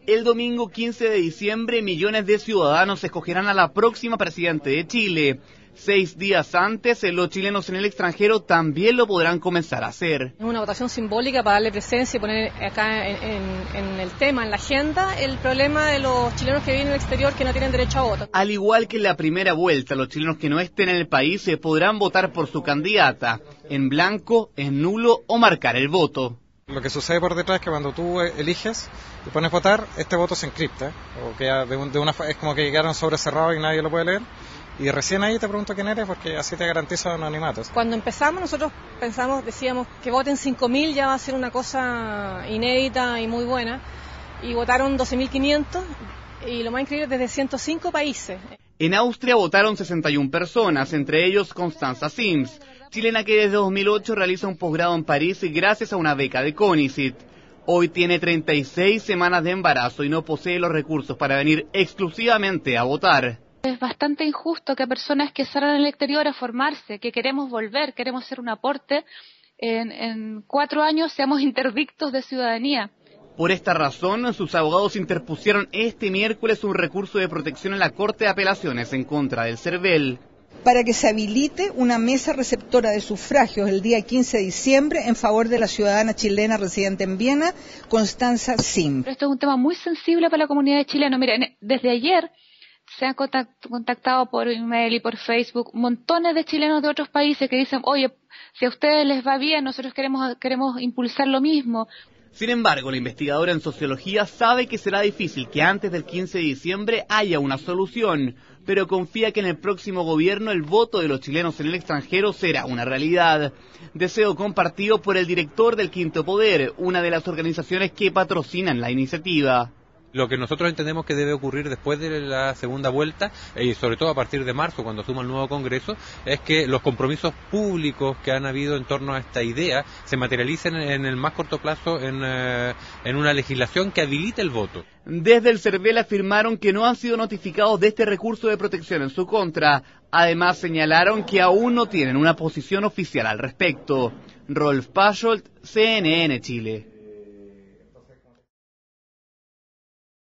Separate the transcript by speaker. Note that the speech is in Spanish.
Speaker 1: El domingo 15 de diciembre, millones de ciudadanos escogerán a la próxima presidente de Chile. 6 días antes, los chilenos en el extranjero también lo podrán comenzar a hacer.
Speaker 2: Es una votación simbólica para darle presencia y poner acá en el tema, en la agenda, el problema de los chilenos que viven en el exterior que no tienen derecho a voto.
Speaker 1: Al igual que en la primera vuelta, los chilenos que no estén en el país podrán votar por su candidata, en blanco, en nulo o marcar el voto.
Speaker 3: Lo que sucede por detrás es que cuando tú eliges y pones votar, este voto se encripta, o queda es como que quedaron sobrecerrados y nadie lo puede leer. Y recién ahí te pregunto quién eres, porque así te garantizo anonimatos.
Speaker 2: Cuando empezamos nosotros decíamos que voten 5.000 ya va a ser una cosa inédita y muy buena. Y votaron 12.500 y lo más increíble desde 105 países.
Speaker 1: En Austria votaron 61 personas, entre ellos Constanza Sims, chilena que desde 2008 realiza un posgrado en París gracias a una beca de CONICET. Hoy tiene 36 semanas de embarazo y no posee los recursos para venir exclusivamente a votar.
Speaker 4: Es bastante injusto que personas que salen al exterior a formarse, que queremos volver, queremos hacer un aporte, en 4 años seamos interdictos de ciudadanía.
Speaker 1: Por esta razón, sus abogados interpusieron este miércoles un recurso de protección en la Corte de Apelaciones en contra del CERVEL.
Speaker 5: Para que se habilite una mesa receptora de sufragios el día 15 de diciembre en favor de la ciudadana chilena residente en Viena, Constanza Sims.
Speaker 4: Esto es un tema muy sensible para la comunidad chilena. Miren, desde ayer se han contactado por email y por Facebook montones de chilenos de otros países que dicen, oye, si a ustedes les va bien, nosotros queremos impulsar lo mismo.
Speaker 1: Sin embargo, la investigadora en sociología sabe que será difícil que antes del 15 de diciembre haya una solución, pero confía que en el próximo gobierno el voto de los chilenos en el extranjero será una realidad. Deseo compartido por el director del Quinto Poder, una de las organizaciones que patrocinan la iniciativa.
Speaker 6: Lo que nosotros entendemos que debe ocurrir después de la segunda vuelta, y sobre todo a partir de marzo, cuando suma el nuevo Congreso, es que los compromisos públicos que han habido en torno a esta idea se materialicen en el más corto plazo en una legislación que habilite el voto.
Speaker 1: Desde el CERVEL afirmaron que no han sido notificados de este recurso de protección en su contra. Además señalaron que aún no tienen una posición oficial al respecto. Rolf Pascholt, CNN Chile.